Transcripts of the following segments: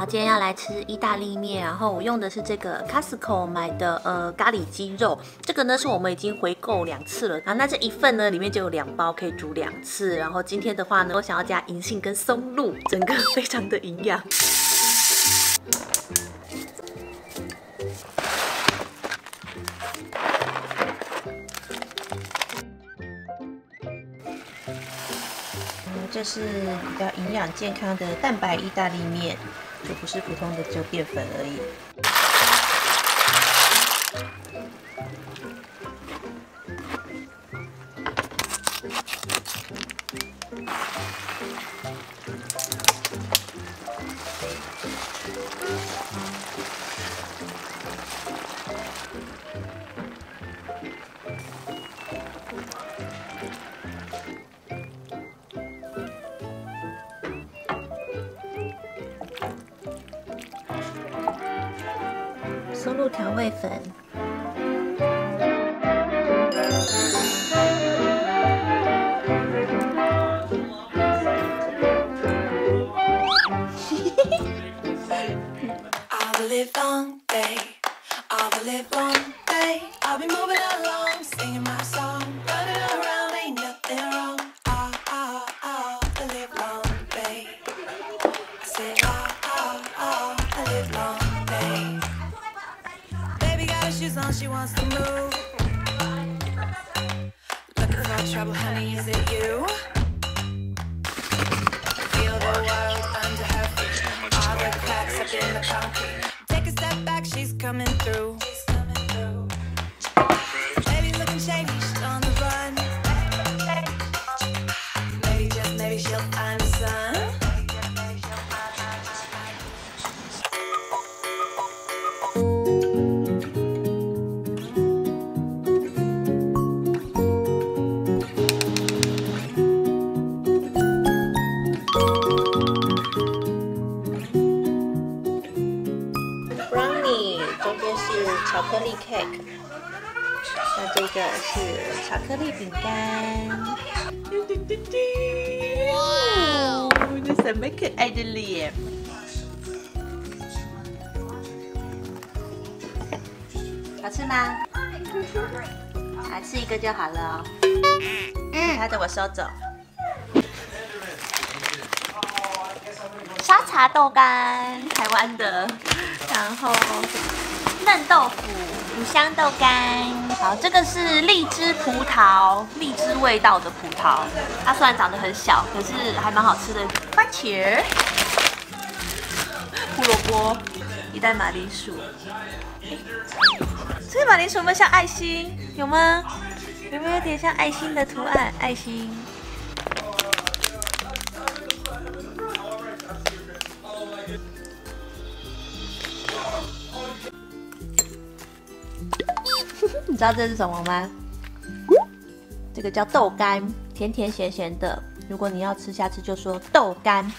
今天要来吃意大利面，然后我用的是这个 Costco 买的咖喱鸡肉，这个呢是我们已经回购2次了，那这一份呢里面就有2包可以煮2次，然后今天的话呢，我想要加银杏跟松露，整个非常的营养。这是比较营养健康的蛋白意大利面，就不是普通的只有淀粉而已。松露调味粉， She wants to move. Looking for trouble, honey, is it you? Feel the world under her feet. All the cracks up in the concrete. Take a step back, she's coming through. Baby looking shady, she's on the run. Maybe just maybe she'll find the sun. 巧克力 cake， 那这个是巧克力饼干。哇，这什么可爱的脸？好吃吗？来吃一个就好了哦。其他的我收走。沙茶豆干，台湾的，然后。嫩豆腐、五香豆干，好，这个是荔枝葡萄，荔枝味道的葡萄，它虽然长得很小，可是还蛮好吃的。番茄、胡萝卜，一袋马铃薯。这个马铃薯有没有像爱心？有吗？有没有点像爱心的图案？爱心。你知道这是什么吗？这个叫豆干，甜甜咸咸的。如果你要吃，下次就说豆干。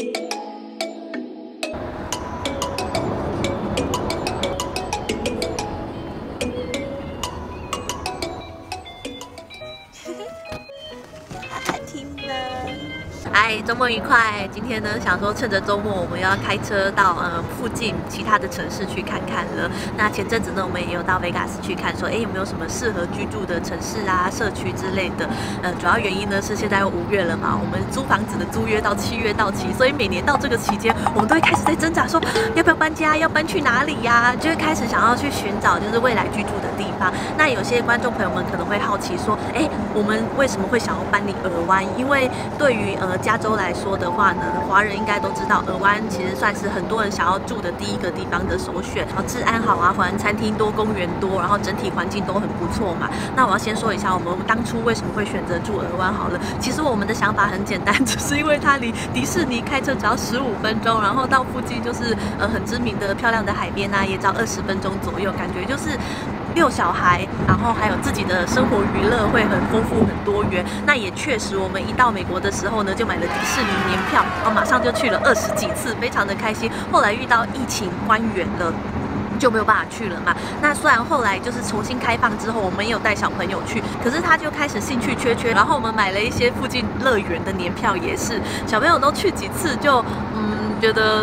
好听呢。嗨，周末愉快！今天呢，想说趁着周末，我们要开车到附近其他的城市去看看了。那前阵子呢，我们也有到 Vegas 去看，说有没有什么适合居住的城市啊、社区之类的。主要原因呢是现在5月了嘛，我们租房子的租约到7月到期，所以每年到这个期间，我们都会开始在挣扎，说要不要搬家，要搬去哪里呀？就会开始想要去寻找就是未来居住的地方。那有些观众朋友们可能会好奇说，我们为什么会想要搬离尔湾？因为对于加州来说的话呢，华人应该都知道，尔湾其实算是很多人想要住的第一个地方的首选。然后治安好啊，华人餐厅多，公园多，然后整体环境都很不错嘛。那我要先说一下，我们当初为什么会选择住尔湾好了。其实我们的想法很简单，只是因为它离迪士尼开车只要15分钟，然后到附近就是很知名的漂亮的海边啊，也只要20分钟左右，感觉就是遛小孩，然后还有自己的生活娱乐会很丰富很多元。那也确实，我们一到美国的时候呢，就买了迪士尼年票，然后马上就去了20几次，非常的开心。后来遇到疫情关园了。就没有办法去了嘛。那虽然后来就是重新开放之后，我们也有带小朋友去，可是他就开始兴趣缺，然后我们买了一些附近乐园的年票，也是小朋友都去几次就觉得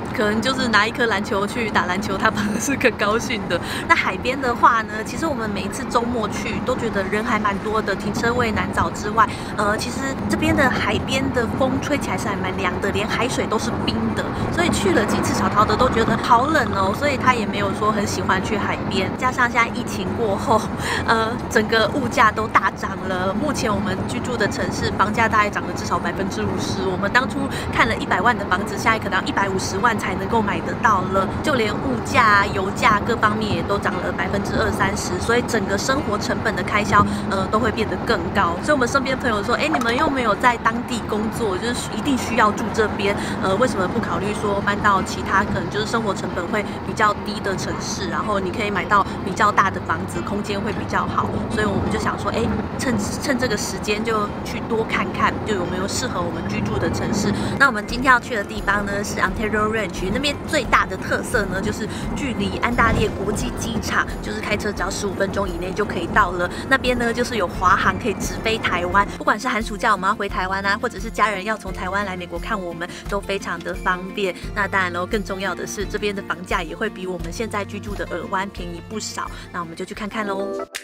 可能就是拿一颗篮球去打篮球，他反而是更高兴的。那海边的话呢，其实我们每一次周末去都觉得人还蛮多的，停车位难找之外，其实这边的海边的风吹起来是还蛮凉的，连海水都是冰的，所以去了几次小陶德都觉得好冷哦，所以他也没有说很喜欢去海边。加上现在疫情过后，整个物价都大涨了。目前我们居住的城市房价大概涨了至少50%。我们当初看了100万的房子，现在可能要150万才能够买得到了。就连物价、油价各方面也都涨了20-30%，所以整个生活成本的开销，都会变得更高。所以我们身边的朋友说，哎，你们又没有在当地工作，就是一定需要住这边，为什么不考虑说搬到其他可能就是生活成本会比较低的城市，然后你可以买到比较大的房子，空间会比较好。所以我们就想说，哎，趁这个时间就去多看看，就有没有适合我们居住的城市。那我们今天要去的地方呢是 Ontario Range， 那边最大的特色呢就是距离安大略国际机场就是开车只要15分钟以内就可以到了。那边呢就是有华航可以直飞台湾，不管是寒暑假我们要回台湾啊，或者是家人要从台湾来美国看我们，都非常的方便。那当然喽，更重要的是这边的房价也会比我们现在居住的尔湾便宜不少。那我们就去看看喽。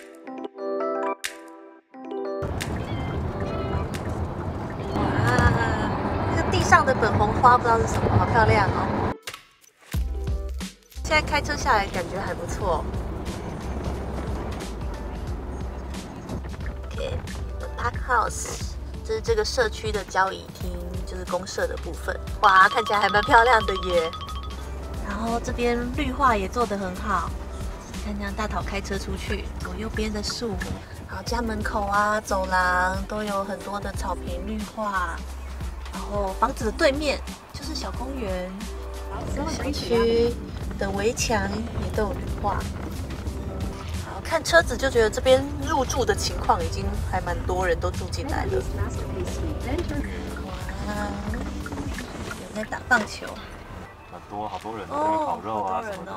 地上的粉红花不知道是什么，好漂亮哦！现在开车下来感觉还不错。OK，Park House， 这是这个社区的交易厅，就是公社的部分。哇，看起来还蛮漂亮的耶。然后这边绿化也做得很好，看这样大头开车出去，左右边的树，然后家门口啊、走廊都有很多的草坪绿化。然后房子的对面就是小公园，小区的围墙也都有绿化。好，看车子就觉得这边入住的情况已经还蛮多人都住进来了。哇，有在打棒球， 很多好多人在那烤肉啊什么的。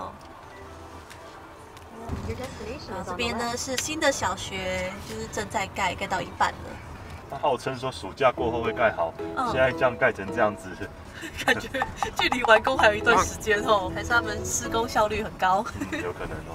这边呢是新的小学，就是正在盖到一半了。 他号称说暑假过后会盖好，现在这样盖成这样子， 感觉距离完工还有一段时间哦，还是他们施工效率很高， 有可能哦。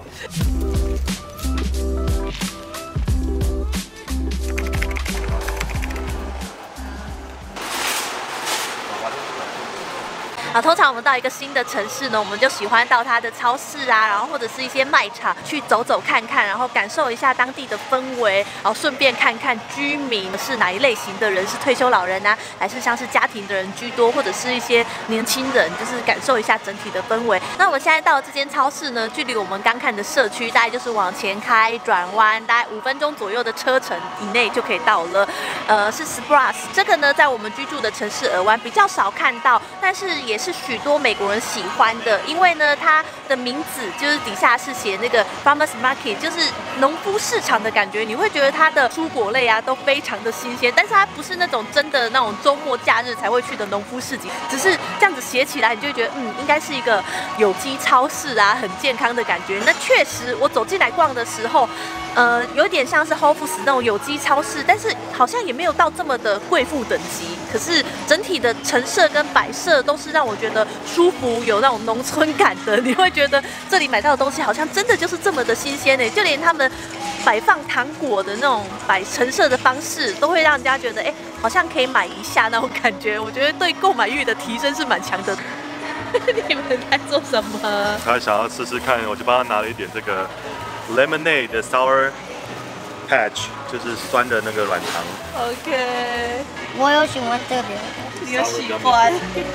好，通常我们到一个新的城市呢，我们就喜欢到它的超市啊，然后或者是一些卖场去走走看看，然后感受一下当地的氛围，然后顺便看看居民是哪一类型的人，是退休老人啊，还是像是家庭的人居多，或者是一些年轻人，就是感受一下整体的氛围。那我们现在到了这间超市呢，距离我们刚看的社区大概就是往前开转弯，大概5分钟左右的车程以内就可以到了。是 Sprouts， 这个呢在我们居住的城市尔湾比较少看到，但是也是许多美国人喜欢的，因为呢它的名字就是底下是写那个 Farmers Market， 就是农夫市场的感觉，你会觉得它的蔬果类啊都非常的新鲜，但是它不是那种真的那种周末假日才会去的农夫市集，只是这样子写起来，你就会觉得应该是一个有机超市啊，很健康的感觉。那确实，我走进来逛的时候，有点像是 Whole Foods 那种有机超市，但是好像也没有到这么的贵妇等级。可是整体的陈设跟摆设都是让我觉得舒服，有那种农村感的。你会觉得这里买到的东西好像真的就是这么的新鲜呢，就连他们摆放糖果的那种陈设的方式，都会让人家觉得好像可以买一下那种感觉。我觉得对购买欲的提升是蛮强的。你们在做什么？ 他想要试试看，我就帮他拿了一点这个 lemonade 的 sour patch， 就是酸的那个软糖。 OK， 我有喜欢这个， 你有喜欢？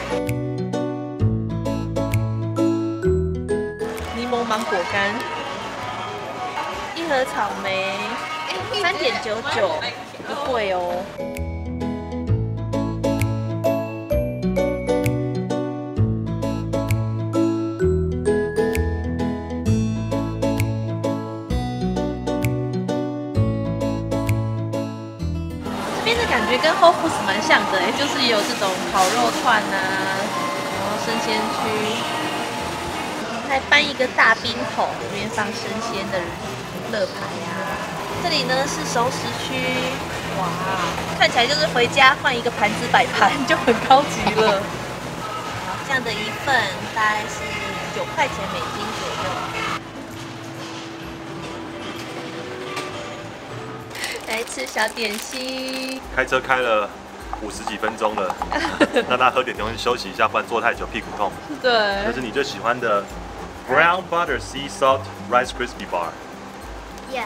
柠檬芒果干，一盒草莓，3.99，不贵哦。感觉跟 Whole Foods 蛮像的，就是也有这种烤肉串啊，然后生鲜区，还搬一个大冰桶，里面放生鲜的乐牌啊。这里呢是熟食区，哇，看起来就是回家换一个盘子摆盘就很高级了。 这样的一份大概是9块钱美金左右。来吃小点心。 开车开了50几分钟了，让他喝点东西休息一下，不然坐太久屁股痛。 对， 这是你最喜欢的 Brown Butter Sea Salt Rice Crispy Bar。 Yeah,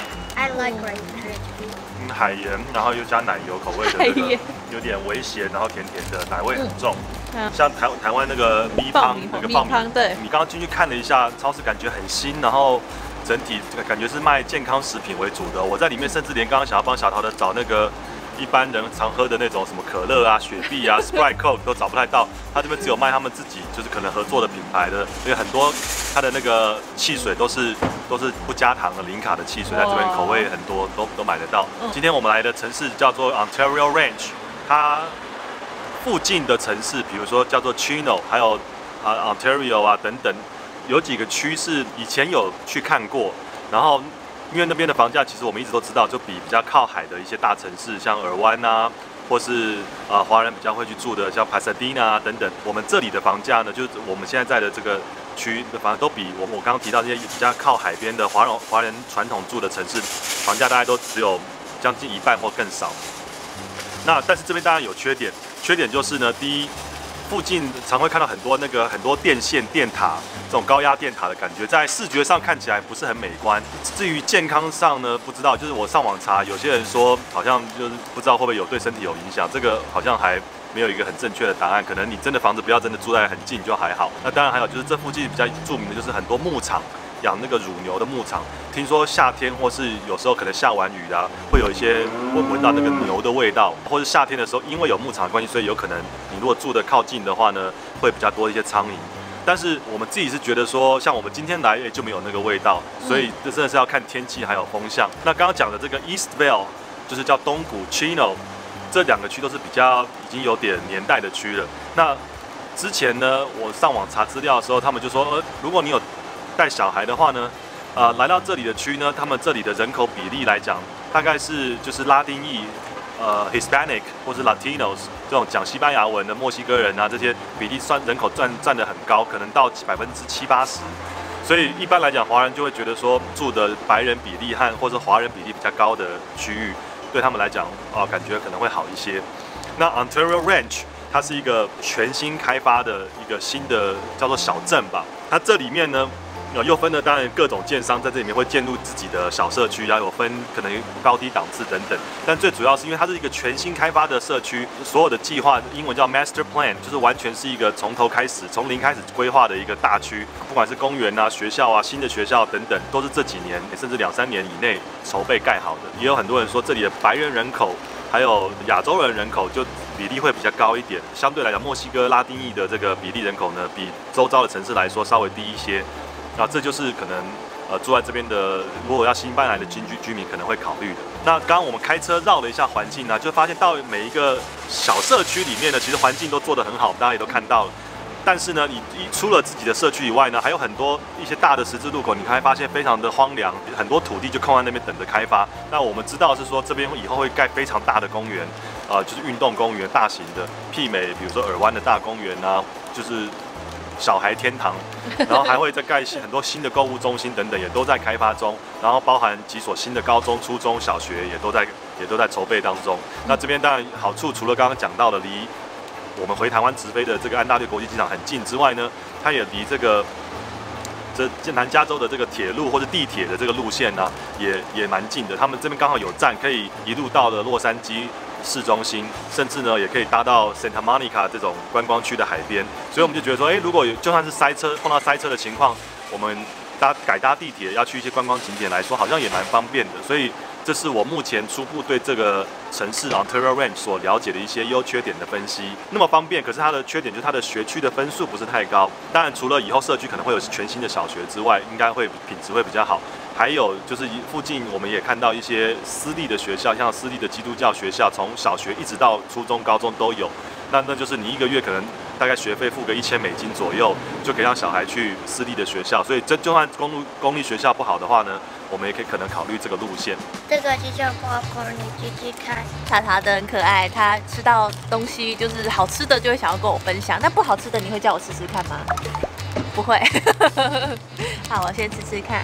I like rice crispy. 海盐，然后又加奶油口味的这个，有点微咸，然后甜甜的，奶味很重。像台湾那个米汤，那个爆米汤， 对。 你刚刚进去看了一下，超市感觉很新，然后整体感觉是卖健康食品为主的。我在里面甚至连刚刚想要帮小桃的找那个一般人常喝的那种什么可乐啊、雪碧啊、Sprite Coke 都找不太到，他这边只有卖他们自己就是可能合作的品牌的，所以很多它的那个汽水都是不加糖的零卡的汽水，在这边口味很多都买得到。今天我们来的城市叫做 Ontario Range， 它附近的城市，比如说叫做 Chino， 还有Ontario 啊等等，有几个区是以前有去看过，然后因为那边的房价其实我们一直都知道，就比较靠海的一些大城市，像尔湾啊，或是华人比较会去住的像 Pasadena 啊等等，我们这里的房价呢，就是我们现在在的这个区的房价都比我刚刚提到这些比较靠海边的华人传统住的城市，房价大概都只有将近1半或更少。那但是这边当然有缺点，缺点就是呢，第一，附近常会看到很多电线、电塔这种高压电塔的感觉，在视觉上看起来不是很美观。至于健康上呢，不知道，就是我上网查，有些人说好像就是不知道会不会对身体有影响，这个好像还没有一个很正确的答案。可能你真的房子不要真的住在很近就还好。那当然还有就是这附近比较著名的就是很多牧场。养那个乳牛的牧场，听说夏天或是有时候可能下完雨啊，会有一些闻到那个牛的味道，或者夏天的时候，因为有牧场的关系，所以有可能你如果住得靠近的话呢，会比较多一些苍蝇。但是我们自己是觉得说，像我们今天来就没有那个味道，所以这真的是要看天气还有风向。那刚刚讲的这个 Eastvale 就是叫东谷 Chino， 这2个区都是比较已经有点年代的区了。那之前呢，我上网查资料的时候，他们就说，如果你有带小孩的话呢，来到这里的区呢，他们这里的人口比例来讲，大概是就是拉丁裔、Hispanic 或是 Latinos 这种讲西班牙文的墨西哥人啊，这些比例人口占得很高，可能到70%-80%。所以一般来讲，华人就会觉得说，住的白人比例或者华人比例比较高的区域，对他们来讲感觉可能会好一些。那 Ontario Range 它是一个全新开发的一个新的叫做小镇吧，它这里面呢。又分了，当然各种建商在这里面会建立自己的小社区，然后有分可能高低档次等等。但最主要是因为它是一个全新开发的社区，所有的计划英文叫 Master Plan， 就是完全是一个从头开始、从零开始规划的一个大区。不管是公园啊、学校啊、新的学校等等，都是这几年甚至2-3年以内筹备盖好的。也有很多人说这里的白人人口还有亚洲人人口就比例会比较高一点，相对来讲，墨西哥拉丁裔的这个比例人口呢，比周遭的城市来说稍微低一些。那这就是可能住在这边的，如果要新搬来的居民可能会考虑的。那刚刚我们开车绕了一下环境呢，就发现到每一个小社区里面呢，其实环境都做得很好，大家也都看到了。但是呢，你除了自己的社区以外呢，还有很多一些大的十字路口，你会发现非常的荒凉，很多土地就空在那边等着开发。那我们知道是说这边以后会盖非常大的公园，就是运动公园，大型的，媲美比如说尔湾的大公园啊，就是小孩天堂，然后还会再盖很多新的购物中心等等，也都在开发中。然后包含几所新的高中、初中小学也都在筹备当中。那这边当然好处除了刚刚讲到的离我们回台湾直飞的这个安大略国际机场很近之外呢，它也离这南加州的这个铁路或者地铁的这个路线呢，也蛮近的。他们这边刚好有站，可以一路到了洛杉矶市中心，甚至呢也可以搭到 Santa Monica 这种观光区的海边。所以我们就觉得说，如果就算是碰到塞车的情况，我们改搭地铁要去一些观光景点来说，好像也蛮方便的。所以这是我目前初步对这个城市 Ontario Range 所了解的一些优缺点的分析。那么方便，可是它的缺点就是它的学区的分数不是太高。当然，除了以后社区可能会有全新的小学之外，应该会品质会比较好。还有就是附近我们也看到一些私立的学校，像私立的基督教学校，从小学一直到初中、高中都有。那就是你1个月可能大概学费付个$1000左右，就可以让小孩去私立的学校。所以就算公立学校不好的话呢， 我们也可以可能考虑这个路线。 这个就叫 popcorn， 你继续看。 塔塔的很可爱，他吃到东西就是好吃的就会想要跟我分享，那不好吃的你会叫我吃吃看吗？不会。好，我先吃吃看。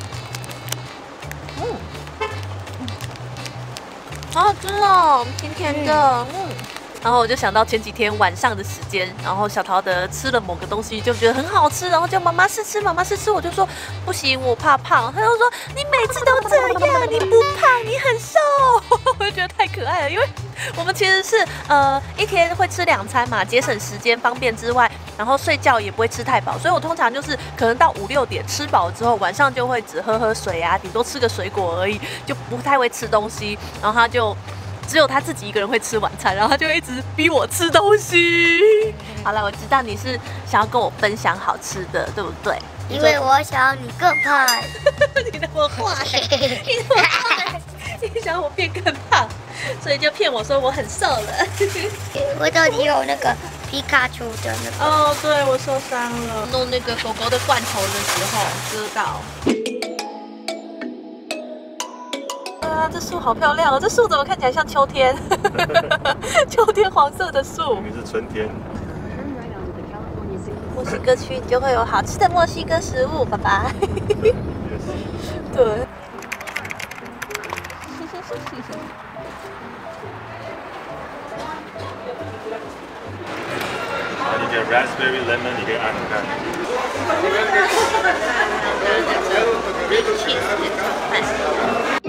好好吃哦，甜甜的，然后我就想到前几天晚上的时间，然后小桃的吃了某个东西就觉得很好吃，然后叫妈妈试吃，妈妈试吃，我就说不行，我怕胖。他就说你每次都这样，你不胖，你很瘦。我就觉得太可爱了，因为我们其实是一天会吃2餐嘛，节省时间方便之外，然后睡觉也不会吃太饱，所以我通常就是可能到5、6点吃饱之后，晚上就会只喝水啊，顶多吃个水果而已，就不太会吃东西。然后他就只有他自己一个人会吃晚餐，然后他就一直逼我吃东西。好了，我知道你是想要跟我分享好吃的，对不对？ 因为我想要你更胖。 你那么坏，你那么坏，你想要我变更胖，所以就骗我说我很瘦了。 我这里有那个皮卡丘的那个。 哦，对，我受伤了，弄那个狗狗的罐头的时候割到。啊，这树好漂亮哦！这树怎么看起来像秋天？秋天黄色的树。 明明是春天。 墨西哥区你就会有好吃的墨西哥食物，爸爸。对。 然后你点 raspberry lemon， 你可以按看。